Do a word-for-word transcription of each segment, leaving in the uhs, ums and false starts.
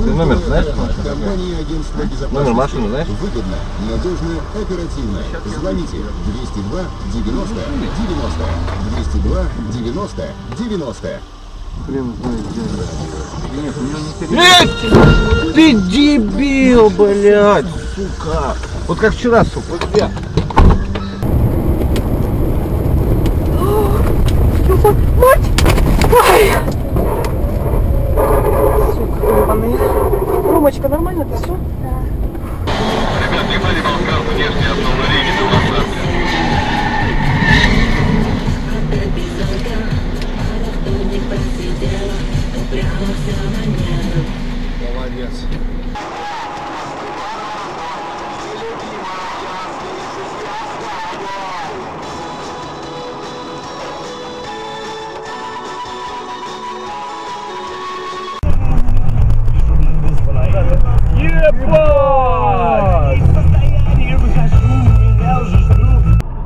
Ты номер знаешь? Компания агентства безопасности. Номер машины знаешь? Выгодно, надежно, оперативно. Звоните двести два девяносто девяносто. двести два девяносто девяносто. Хрен знает, где. Ты дебил, блядь, сука. Вот как вчера, сука, вот я. Мать! Ай! Сука, ебаные. Ромочка, нормально, ты все? Да. Ребят, внимание, Балкар, внешне обновление до посадки. Молодец. Ебать! В состоянии выхожу, меня уже ждут.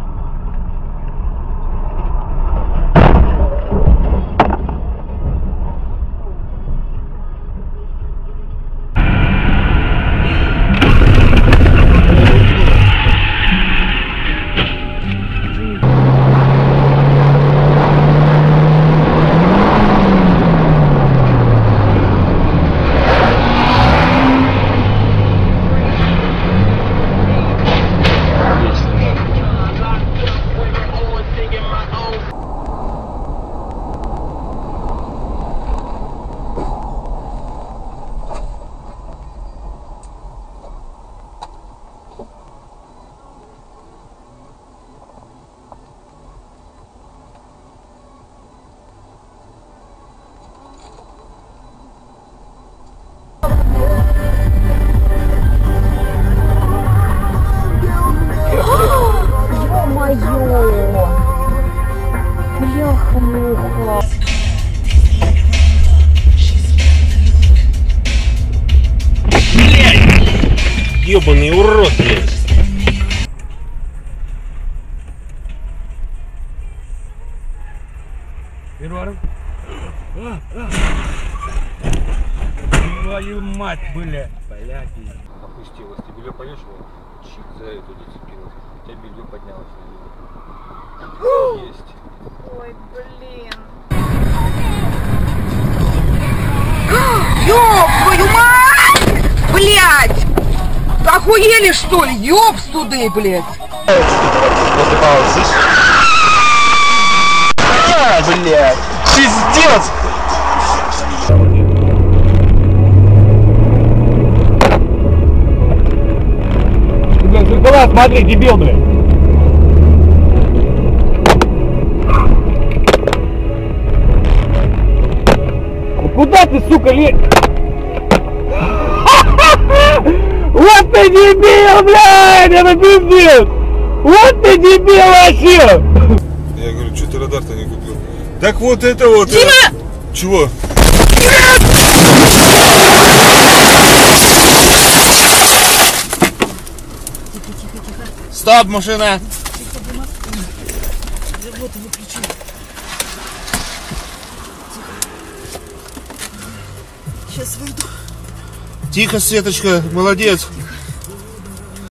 Бляха-муха. Ёбаный урод, блядь. Первый. Твою мать, бля. Блядь. Опустилась. Ты белье повешивал? Чик за эту зацепилась. У тебя белье поднялось. Есть. Ой, блин. Ёб твою мать! Блядь! Охуели, что ли? Ёб студы, блядь! А, блядь! Пиздец! Ты, блядь, зеркала смотри, дебил, блядь! Куда ты, сука, лезь? Вот ты дебил, блядь! Это пиздец! Вот ты дебил вообще! Я говорю, что ты радар-то не купил? Так вот это вот... Дима! Это... Чего? Стоп, машина! Сейчас выйду. Тихо, Светочка, молодец.